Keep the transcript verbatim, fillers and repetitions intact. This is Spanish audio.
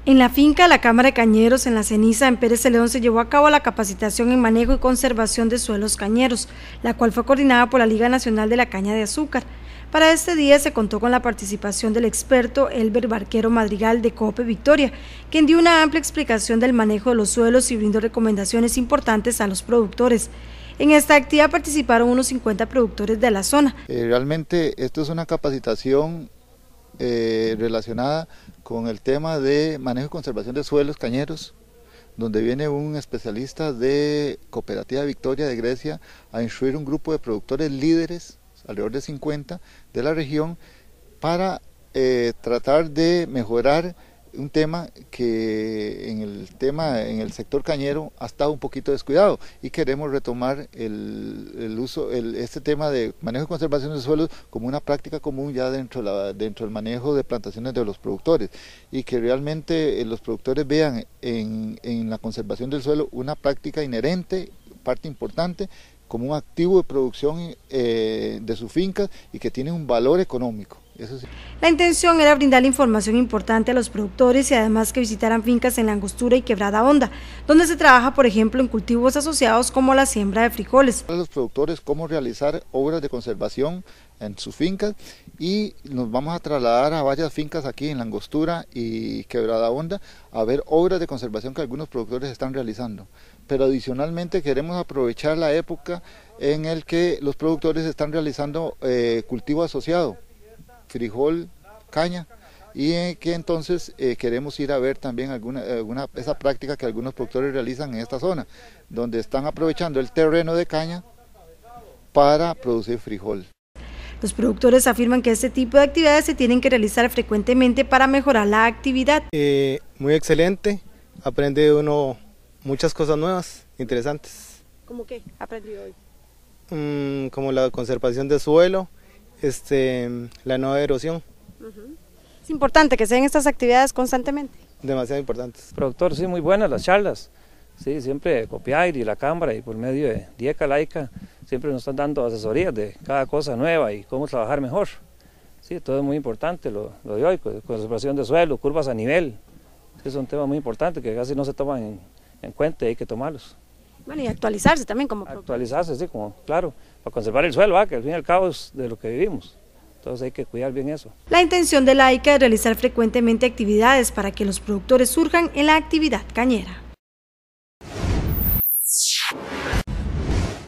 En la finca La Cámara de Cañeros, en La Ceniza, en Pérez Celedón, se llevó a cabo la capacitación en manejo y conservación de suelos cañeros, la cual fue coordinada por la Liga Nacional de la Caña de Azúcar. Para este día se contó con la participación del experto Elber Barquero Madrigal de Cope Victoria, quien dio una amplia explicación del manejo de los suelos y brindó recomendaciones importantes a los productores. En esta actividad participaron unos cincuenta productores de la zona. Eh, realmente esto es una capacitación eh, relacionada con el tema de manejo y conservación de suelos cañeros, donde viene un especialista de Cooperativa Victoria de Grecia a instruir un grupo de productores líderes, alrededor de cincuenta, de la región, para eh, tratar de mejorar un tema que en el tema en el sector cañero ha estado un poquito descuidado, y queremos retomar el, el uso el, este tema de manejo y conservación de suelos como una práctica común ya dentro, la, dentro del manejo de plantaciones de los productores, y que realmente eh, los productores vean en, en la conservación del suelo una práctica inherente, parte importante, como un activo de producción eh, de sus fincas y que tiene un valor económico. Eso sí. La intención era brindar información importante a los productores y además que visitaran fincas en La Angostura y Quebrada Honda, donde se trabaja, por ejemplo, en cultivos asociados como la siembra de frijoles. A los productores cómo realizar obras de conservación en sus fincas, y nos vamos a trasladar a varias fincas aquí en La Angostura y Quebrada Honda a ver obras de conservación que algunos productores están realizando. Pero adicionalmente queremos aprovechar la época en el que los productores están realizando eh, cultivo asociado, frijol, caña, y eh, que entonces eh, queremos ir a ver también alguna, alguna esa práctica que algunos productores realizan en esta zona, donde están aprovechando el terreno de caña para producir frijol. Los productores afirman que este tipo de actividades se tienen que realizar frecuentemente para mejorar la actividad. Eh, muy excelente, aprende uno muchas cosas nuevas, interesantes. ¿Cómo qué aprendió hoy? Mm, como la conservación del suelo, este, la no erosión. Uh-huh. Es importante que se den estas actividades constantemente. Demasiado importantes. Productor, sí, muy buenas las charlas. Sí, siempre Copiair y la Cámara y por medio de DIECA, Laica, siempre nos están dando asesorías de cada cosa nueva y cómo trabajar mejor. Sí, todo es muy importante, lo, lo de hoy, pues, conservación de suelo, curvas a nivel. Sí, son temas muy importantes que casi no se toman en, en cuenta y hay que tomarlos. Bueno, y actualizarse también como productor. Actualizarse, sí, como, claro, para conservar el suelo, ¿va? Que al fin y al cabo es de lo que vivimos. Entonces hay que cuidar bien eso. La intención de la I C A es realizar frecuentemente actividades para que los productores surjan en la actividad cañera.